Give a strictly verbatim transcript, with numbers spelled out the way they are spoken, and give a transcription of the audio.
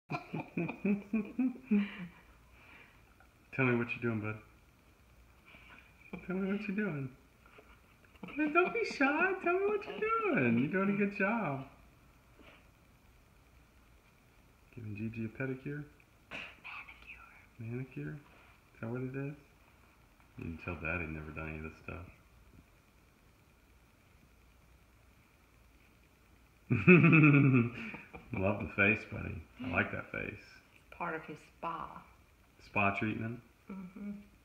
Tell me what you're doing, bud. Tell me what you're doing. Hey, don't be shy. Tell me what you're doing. You're doing a good job. Giving Gigi a pedicure? Manicure. Manicure? Is that what it is? You can tell Daddy never done any of this stuff. Love the face, buddy. I like that face. Part of his spa. Spa treatment? Mm-hmm.